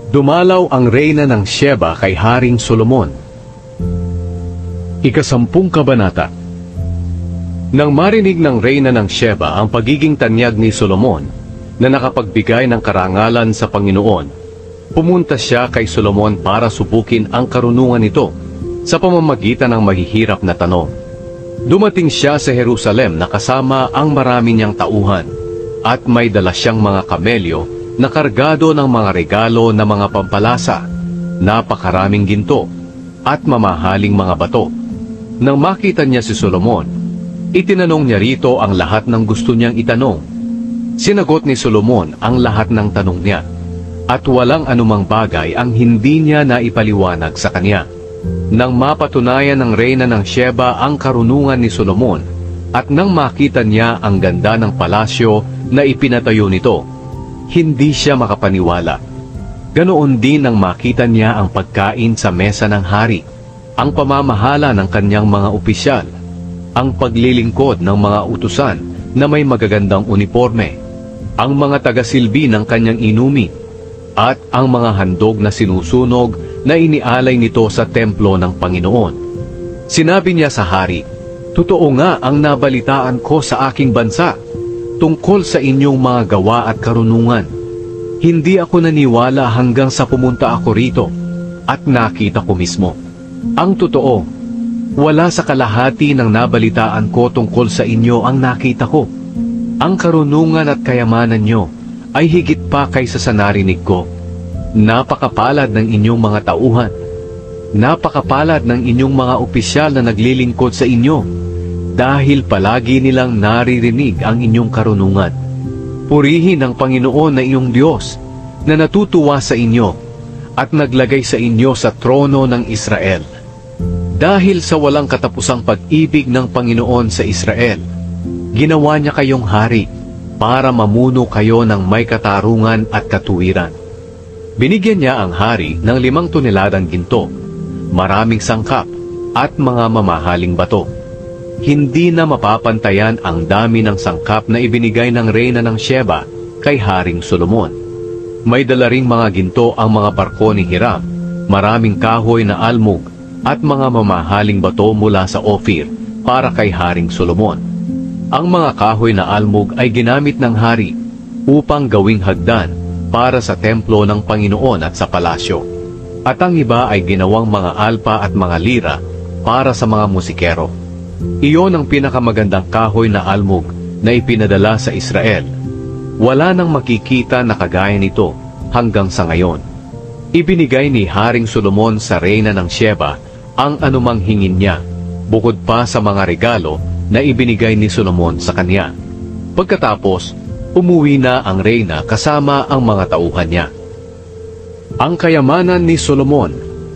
Dumalaw ang reyna ng Sheba kay Haring Solomon. Ika-10 kabanata. Nang marinig ng reyna ng Sheba ang pagiging tanyag ni Solomon na nakapagbigay ng karangalan sa Panginoon, pumunta siya kay Solomon para subukin ang karunungan nito sa pamamagitan ng mahihirap na tanong. Dumating siya sa Jerusalem na kasama ang marami niyang tauhan at may dala siyang mga kamelyo na kargado ng mga regalo na mga pampalasa, napakaraming ginto, at mamahaling mga bato. Nang makita niya si Solomon, itinanong niya rito ang lahat ng gusto niyang itanong. Sinagot ni Solomon ang lahat ng tanong niya, at walang anumang bagay ang hindi niya naipaliwanag sa kanya. Nang mapatunayan ng reyna ng Sheba ang karunungan ni Solomon, at nang makita niya ang ganda ng palasyo na ipinatayo nito, hindi siya makapaniwala. Ganoon din nang makita niya ang pagkain sa mesa ng hari, ang pamamahala ng kanyang mga opisyal, ang paglilingkod ng mga utusan na may magagandang uniforme, ang mga tagasilbi ng kanyang inumin, at ang mga handog na sinusunog na inialay nito sa templo ng Panginoon. Sinabi niya sa hari, "Totoo nga ang nabalitaan ko sa aking bansa tungkol sa inyong mga gawa at karunungan. Hindi ako naniwala hanggang sa pumunta ako rito at nakita ko mismo. Ang totoo, wala sa kalahati ng nabalitaan ko tungkol sa inyo ang nakita ko. Ang karunungan at kayamanan nyo ay higit pa kaysa sa narinig ko. Napakapalad ng inyong mga tauhan. Napakapalad ng inyong mga opisyal na naglilingkod sa inyo, dahil palagi nilang naririnig ang inyong karunungan. Purihin ang Panginoon na iyong Diyos na natutuwa sa inyo at naglagay sa inyo sa trono ng Israel. Dahil sa walang katapusang pag-ibig ng Panginoon sa Israel, ginawa niya kayong hari para mamuno kayo ng may katarungan at katuwiran. Binigyan niya ang hari ng 5 toneladang ginto, maraming sangkap at mga mamahaling bato. Hindi na mapapantayan ang dami ng sangkap na ibinigay ng reyna ng Sheba kay Haring Solomon. May dala ring mga ginto ang mga barko ni Hiram, maraming kahoy na almug at mga mamahaling bato mula sa Ophir para kay Haring Solomon. Ang mga kahoy na almug ay ginamit ng hari upang gawing hagdan para sa templo ng Panginoon at sa palasyo. At ang iba ay ginawang mga alpa at mga lira para sa mga musikero. Iyon ang pinakamagandang kahoy na almug na ipinadala sa Israel. Wala nang makikita na kagaya nito hanggang sa ngayon. Ibinigay ni Haring Solomon sa reyna ng Sheba ang anumang hingin niya, bukod pa sa mga regalo na ibinigay ni Solomon sa kanya. Pagkatapos, umuwi na ang reyna kasama ang mga tauhan niya. Ang kayamanan ni Solomon.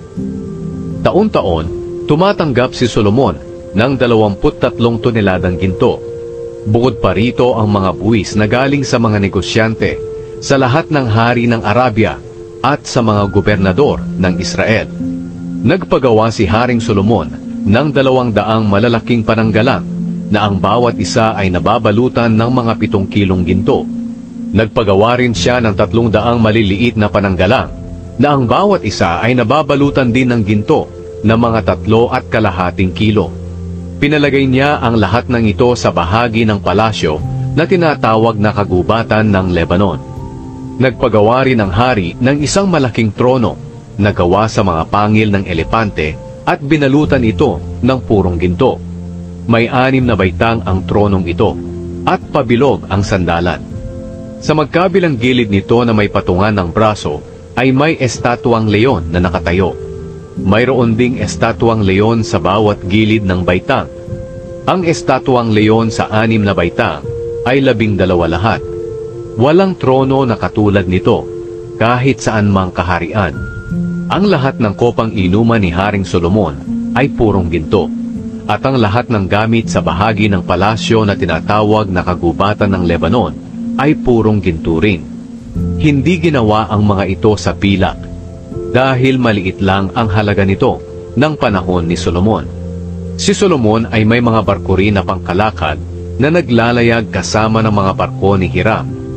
Taon-taon, tumatanggap si Solomon ng 23 toneladang ginto. Bukod pa rito ang mga buwis na galing sa mga negosyante, sa lahat ng hari ng Arabia at sa mga gobernador ng Israel. Nagpagawa si Haring Solomon ng 200 malalaking pananggalang na ang bawat isa ay nababalutan ng mga 7 kilong ginto. Nagpagawa rin siya ng 300 maliliit na pananggalang na ang bawat isa ay nababalutan din ng ginto na mga 3.25 kilo. Pinalagay niya ang lahat ng ito sa bahagi ng palasyo na tinatawag na kagubatan ng Lebanon. Nagpagawa rin ang hari ng isang malaking trono na gawa sa mga pangil ng elepante at binalutan ito ng purong ginto. May 6 na baitang ang tronong ito at pabilog ang sandalan. Sa magkabilang gilid nito na may patungan ng braso ay may estatwang leon na nakatayo. Mayroon ding estatwang leon sa bawat gilid ng baitang. Ang estatwang leon sa 6 na baitang ay 12 lahat. Walang trono na katulad nito, kahit saan mang kaharian. Ang lahat ng kopang inuman ni Haring Solomon ay purong ginto, at ang lahat ng gamit sa bahagi ng palasyo na tinatawag na kagubatan ng Lebanon ay purong ginto rin. Hindi ginawa ang mga ito sa pilak, dahil maliit lang ang halaga nito ng panahon ni Solomon. Si Solomon ay may mga barko rin na pangkalakad na naglalayag kasama ng mga barko ni Hiram.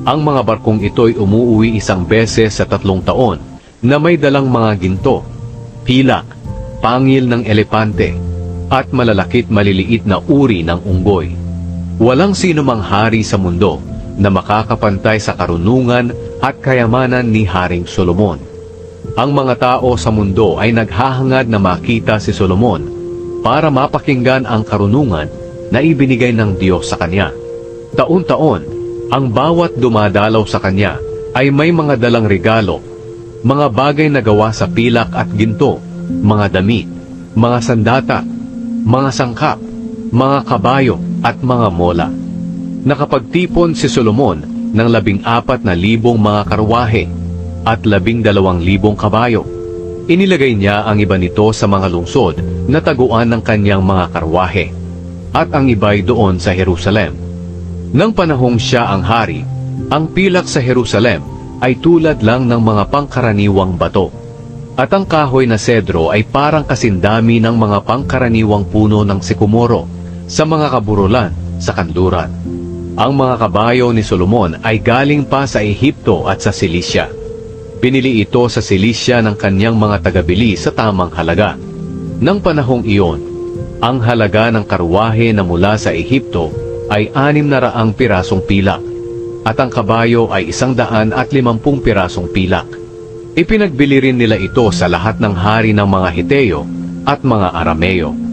Ang mga barkong ito'y umuuwi isang beses sa 3 taon na may dalang mga ginto, pilak, pangil ng elepante, at malalakit maliliit na uri ng unggoy. Walang sinumang hari sa mundo na makakapantay sa karunungan at kayamanan ni Haring Solomon. Ang mga tao sa mundo ay naghahangad na makita si Solomon para mapakinggan ang karunungan na ibinigay ng Diyos sa kanya. Taon-taon, ang bawat dumadalaw sa kanya ay may mga dalang regalo, mga bagay na gawa sa pilak at ginto, mga damit, mga sandata, mga sangkap, mga kabayo at mga mola. Nakapagtipon si Solomon ng 14,000 mga karwahe at 12,000 kabayo. Inilagay niya ang iba nito sa mga lungsod na taguan ng kanyang mga karwahe, at ang iba'y doon sa Jerusalem. Nang panahong siya ang hari, ang pilak sa Jerusalem ay tulad lang ng mga pangkaraniwang bato, at ang kahoy na sedro ay parang kasindami ng mga pangkaraniwang puno ng sikomoro sa mga kaburulan sa kanluran. Ang mga kabayo ni Solomon ay galing pa sa Ehipto at sa Silisya. Binili ito sa Silisya ng kanyang mga tagabili sa tamang halaga. Nang panahong iyon, ang halaga ng karwahe na mula sa Ehipto ay 600 pirasong pilak, at ang kabayo ay 150 pirasong pilak. Ipinagbili rin nila ito sa lahat ng hari ng mga Hiteo at mga Arameo.